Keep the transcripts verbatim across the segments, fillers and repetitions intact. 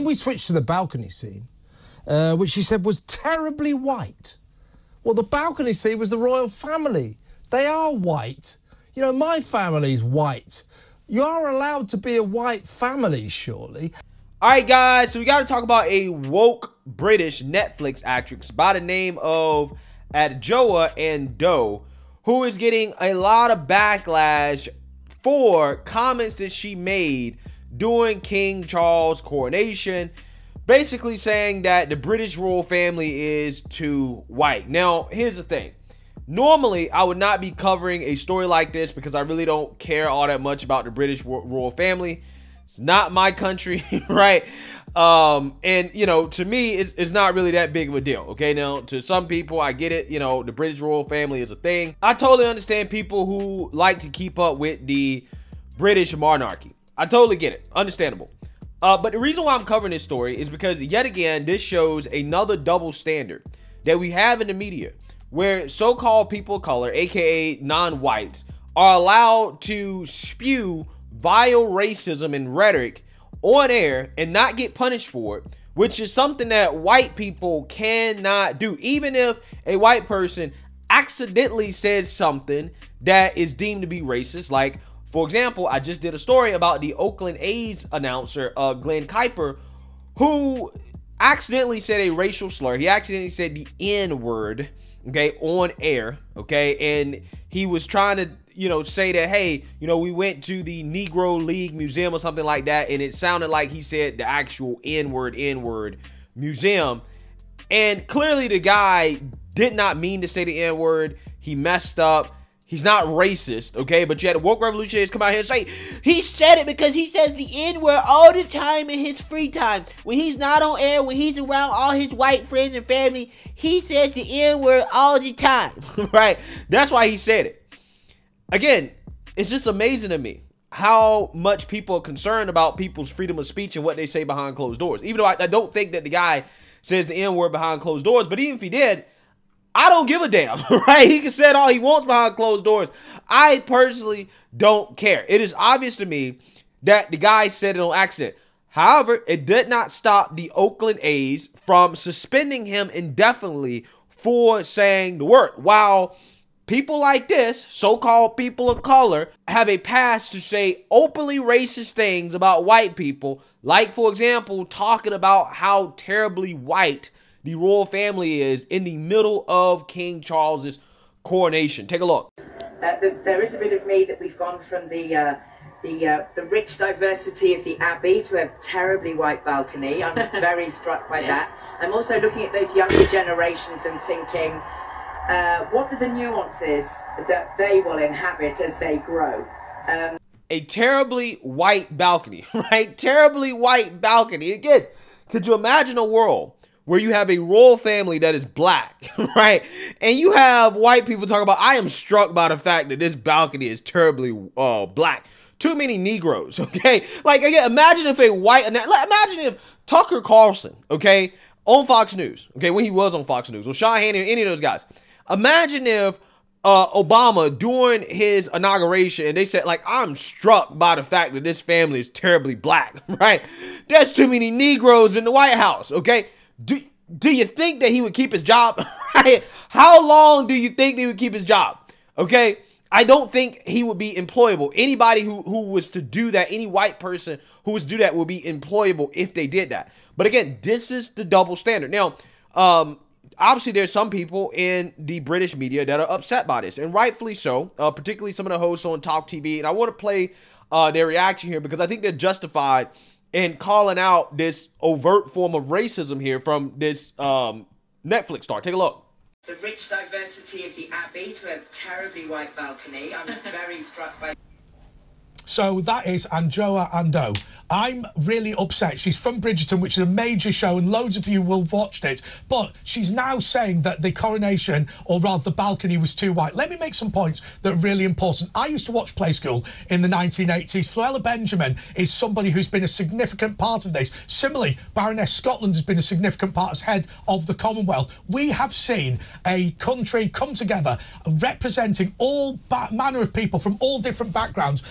Then we switched to the balcony scene, uh, which she said was terribly white. Well, the balcony scene was the royal family. They are white. You know, my family's white. You are allowed to be a white family, surely. All right, guys, so we got to talk about a woke British Netflix actress by the name of Adjoa Andoh, who is getting a lot of backlash for comments that she made during King Charles' coronation, basically saying that the British royal family is too white. Now, here's the thing. Normally, I would not be covering a story like this because I really don't care all that much about the British royal family. It's not my country, right? Um, and, you know, to me, it's, it's not really that big of a deal, okay? Now, to some people, I get it. You know, the British royal family is a thing. I totally understand people who like to keep up with the British monarchy. I totally get it. Understandable. Uh, but the reason why I'm covering this story is because, yet again, this shows another double standard that we have in the media, where so-called people of color, aka non-whites, are allowed to spew vile racism and rhetoric on air and not get punished for it, which is something that white people cannot do. Even if a white person accidentally says something that is deemed to be racist, like, for example, I just did a story about the Oakland A's announcer, uh, Glenn Kuiper, who accidentally said a racial slur. He accidentally said the N-word, okay, on air, okay, and he was trying to, you know, say that, hey, you know, we went to the Negro League Museum or something like that, and it sounded like he said the actual N-word, N-word museum, and clearly the guy did not mean to say the N-word. He messed up. He's not racist, okay, but you had the woke revolutionaries come out here and say, he said it because he says the N-word all the time in his free time. When he's not on air, when he's around all his white friends and family, he says the N-word all the time, right? That's why he said it. Again, it's just amazing to me how much people are concerned about people's freedom of speech and what they say behind closed doors. Even though I, I don't think that the guy says the N-word behind closed doors, but even if he did, I don't give a damn, right? He can say all he wants behind closed doors. I personally don't care. It is obvious to me that the guy said it on accident. However, it did not stop the Oakland A's from suspending him indefinitely for saying the word. While people like this, so-called people of color, have a pass to say openly racist things about white people, like, for example, talking about how terribly white the royal family is in the middle of King Charles's coronation. Take a look. Uh, there, there is a bit of me that we've gone from the uh, the uh, the rich diversity of the Abbey to a terribly white balcony. I'm very struck by yes. that. I'm also looking at those younger generations and thinking, uh, what are the nuances that they will inhabit as they grow? Um, a terribly white balcony, right? Terribly white balcony. Again, could you imagine a world where you have a royal family that is black, right? And you have white people talking about, I am struck by the fact that this balcony is terribly uh, black. Too many Negroes, okay? Like, again, imagine if a white, imagine if Tucker Carlson, okay, on Fox News, okay, when he was on Fox News, or Sean Hannity, or any of those guys. Imagine if uh, Obama, during his inauguration, and they said, like, I'm struck by the fact that this family is terribly black, right? There's too many Negroes in the White House, okay? Do, do you think that he would keep his job? How long do you think he would keep his job? Okay, I don't think he would be employable. Anybody who, who was to do that, any white person who was to do that would be employable if they did that. But again, this is the double standard. Now, um, obviously there's some people in the British media that are upset by this, and rightfully so, uh, particularly some of the hosts on Talk T V. And I want to play uh, their reaction here because I think they're justified in calling out this overt form of racism here from this um, Netflix star. Take a look. The rich diversity of the Abbey to a terribly white balcony. I'm very struck by... So that is Adjoa Andoh. I'm really upset. She's from Bridgerton, which is a major show, and loads of you will have watched it. But she's now saying that the coronation, or rather the balcony, was too white. Let me make some points that are really important. I used to watch Play School in the nineteen eighties. Floella Benjamin is somebody who's been a significant part of this. Similarly, Baroness Scotland has been a significant part as head of the Commonwealth. We have seen a country come together representing all manner of people from all different backgrounds and all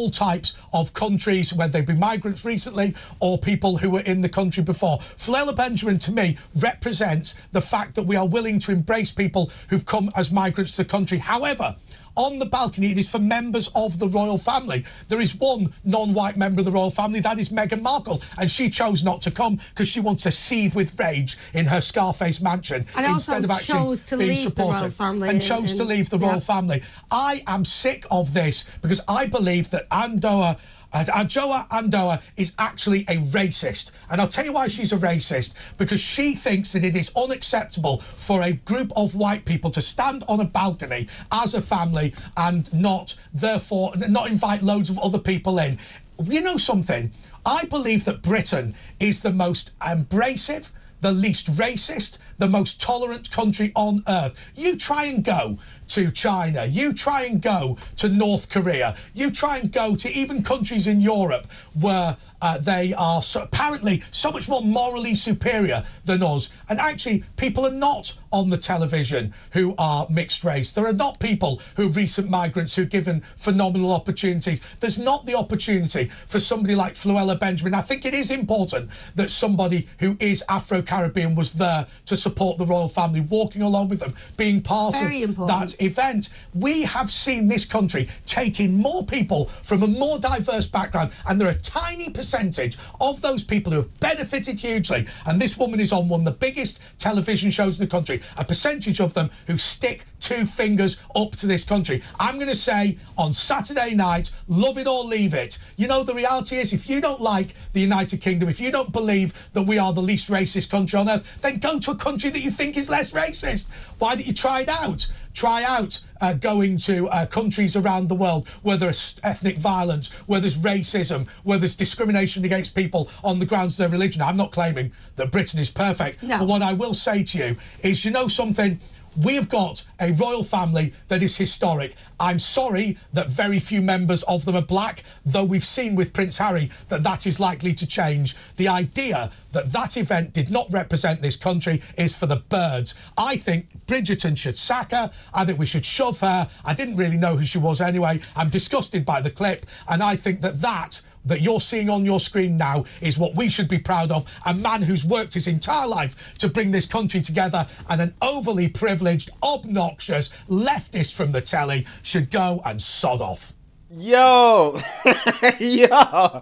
all types of countries, whether they be migrants recently or people who were in the country before. Fleur Benjamin, to me, represents the fact that we are willing to embrace people who've come as migrants to the country. However, on the balcony, it is for members of the royal family. There is one non-white member of the royal family, that is Meghan Markle, and she chose not to come because she wants to seethe with rage in her Scarface mansion and instead of actually chose to being leave supportive. the royal family and chose and, to leave the yeah. royal family. I am sick of this because I believe that Andoh Uh, Adjoa Andoh is actually a racist. And I'll tell you why she's a racist. Because she thinks that it is unacceptable for a group of white people to stand on a balcony as a family and not, therefore, not invite loads of other people in. You know something? I believe that Britain is the most abrasive, the least racist, the most tolerant country on earth. You try and go to China, you try and go to North Korea, you try and go to even countries in Europe where uh, they are so, apparently so much more morally superior than us. And actually, people are not on the television who are mixed race. There are not people who are recent migrants who are given phenomenal opportunities. There's not the opportunity for somebody like Fleur Benjamin. I think it is important that somebody who is Afro-Caribbean was there to support the royal family, walking along with them, being part Very of important. that event. We have seen this country take in more people from a more diverse background, and there are a tiny percentage of those people who have benefited hugely. And this woman is on one of the biggest television shows in the country. A percentage of them who stick two fingers up to this country. I'm going to say on Saturday night, love it or leave it. You know, the reality is, if you don't like the United Kingdom, if you don't believe that we are the least racist country on earth, then go to a country that you think is less racist. Why don't you try it out? Try out uh, going to uh, countries around the world where there's ethnic violence, where there's racism, where there's discrimination against people on the grounds of their religion. I'm not claiming that Britain is perfect. No. But what I will say to you is, you know something? We have got a royal family that is historic. I'm sorry that very few members of them are black, though we've seen with Prince Harry that that is likely to change. The idea that that event did not represent this country is for the birds. I think Bridgerton should sack her. I think we should shove her. I didn't really know who she was anyway. I'm disgusted by the clip, and I think that that that you're seeing on your screen now is what we should be proud of. A man who's worked his entire life to bring this country together, and an overly privileged, obnoxious leftist from the telly should go and sod off. Yo, yo, I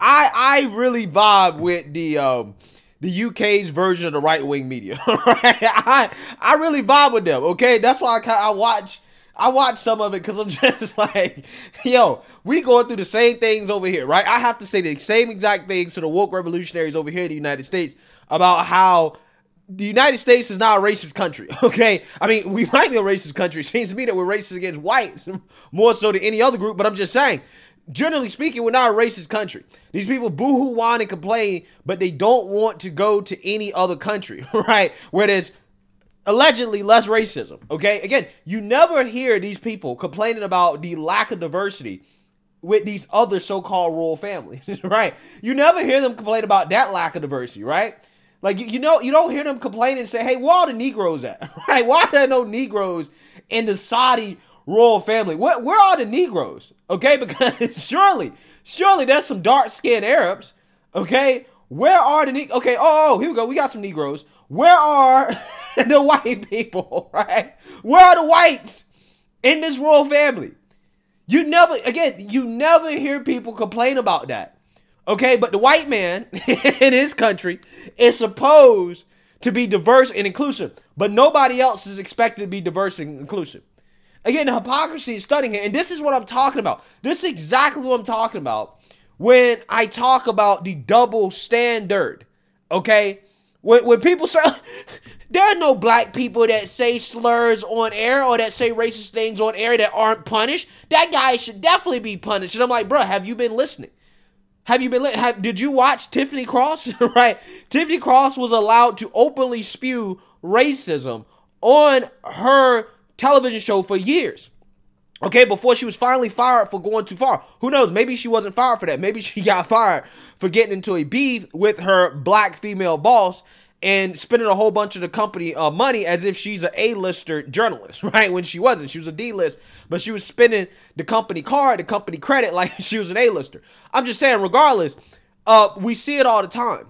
I really vibe with the um the U K's version of the right wing media. Right? I I really vibe with them. Okay, that's why I I watch. I watch some of it because I'm just like, yo, we going through the same things over here, right? I have to say the same exact things to the woke revolutionaries over here in the United States about how the United States is not a racist country, okay? I mean, we might be a racist country. It seems to me that we're racist against whites more so than any other group, but I'm just saying, generally speaking, we're not a racist country. These people boo-hoo, whine, and complain, but they don't want to go to any other country, right? Where there's allegedly less racism, okay? Again, you never hear these people complaining about the lack of diversity with these other so-called royal families, right? You never hear them complain about that lack of diversity, right? Like, you, you know, you don't hear them complain and say, hey, where are the Negroes at, right? Why are there no Negroes in the Saudi royal family? Where, where are the Negroes, okay? Because surely, surely there's some dark-skinned Arabs, okay? Where are the Negroes? Okay, oh, oh, here we go. We got some Negroes. Where are the white people, right? Where are the whites in this royal family? You never, again, you never hear people complain about that, okay? But the white man in his country is supposed to be diverse and inclusive, but nobody else is expected to be diverse and inclusive. Again, the hypocrisy is stunning here, and this is what I'm talking about. This is exactly what I'm talking about when I talk about the double standard, okay? When, when people say, there are no black people that say slurs on air or that say racist things on air that aren't punished. That guy should definitely be punished. And I'm like, bro, have you been listening? Have you been li- have, Did you watch Tiffany Cross? Right? Tiffany Cross was allowed to openly spew racism on her television show for years. Okay, before she was finally fired for going too far. Who knows? Maybe she wasn't fired for that. Maybe she got fired for getting into a beef with her black female boss and spending a whole bunch of the company uh, money as if she's an A-lister journalist, right? When she wasn't. She was a D-list, but she was spending the company card, the company credit like she was an A-lister. I'm just saying, regardless, uh, we see it all the time.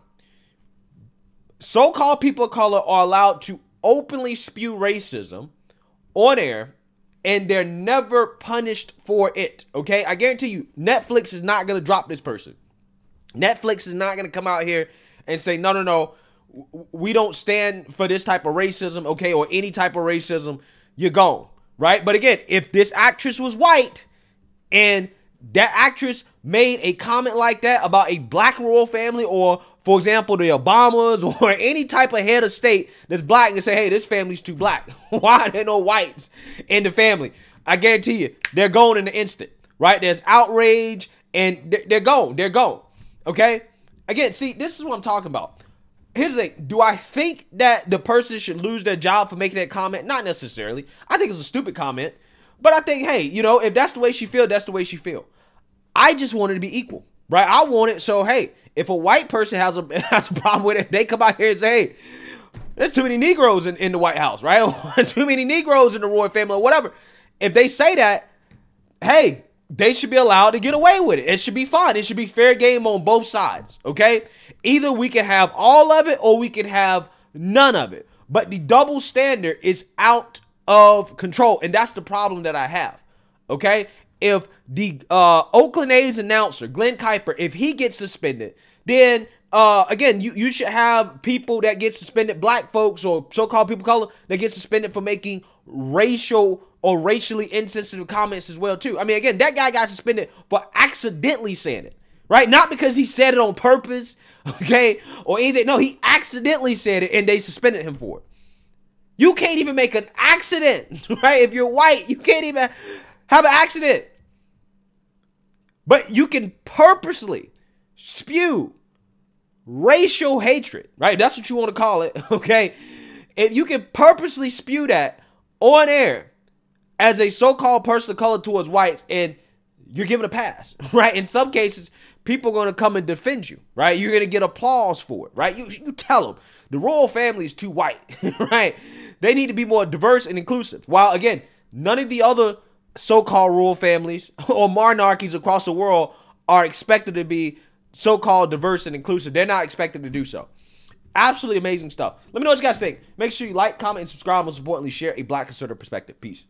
So-called people of color are allowed to openly spew racism on air, and they're never punished for it, okay? I guarantee you, Netflix is not going to drop this person. Netflix is not going to come out here and say, no, no, no, we don't stand for this type of racism, okay, or any type of racism. You're gone, right? But again, if this actress was white and that actress made a comment like that about a black royal family, or for example, the Obamas or any type of head of state that's black, and say, hey, this family's too black. Why are there no whites in the family? I guarantee you, they're gone in an instant, right? There's outrage and they're gone. They're gone. Okay? Again, see, this is what I'm talking about. Here's the thing. Do I think that the person should lose their job for making that comment? Not necessarily. I think it's a stupid comment. But I think, hey, you know, if that's the way she feel, that's the way she feel. I just want it to be equal, right? I want it so, hey, if a white person has a, has a problem with it, they come out here and say, hey, there's too many Negroes in, in the White House, right? Or too many Negroes in the royal family or whatever. If they say that, hey, they should be allowed to get away with it. It should be fine. It should be fair game on both sides, okay? Either we can have all of it or we can have none of it. But the double standard is out of control, and that's the problem that I have, okay? If the uh, Oakland A's announcer, Glenn Kuiper, if he gets suspended, then, uh, again, you, you should have people that get suspended, black folks or so-called people of color, that get suspended for making racial or racially insensitive comments as well, too. I mean, again, that guy got suspended for accidentally saying it, right? Not because he said it on purpose, okay, or anything. No, he accidentally said it, and they suspended him for it. You can't even make an accident, right? If you're white, you can't even have an accident. But you can purposely spew racial hatred, right? That's what you want to call it, okay? If you can purposely spew that on air as a so-called person of color towards whites, and you're given a pass, right? In some cases, people are going to come and defend you, right? You're going to get applause for it, right? You, you tell them the royal family is too white, right? They need to be more diverse and inclusive. While, again, none of the other so-called royal families or monarchies across the world are expected to be so-called diverse and inclusive. They're not expected to do so. Absolutely amazing stuff. Let me know what you guys think. Make sure you like, comment, and subscribe. Most importantly, share a black conservative perspective. Peace.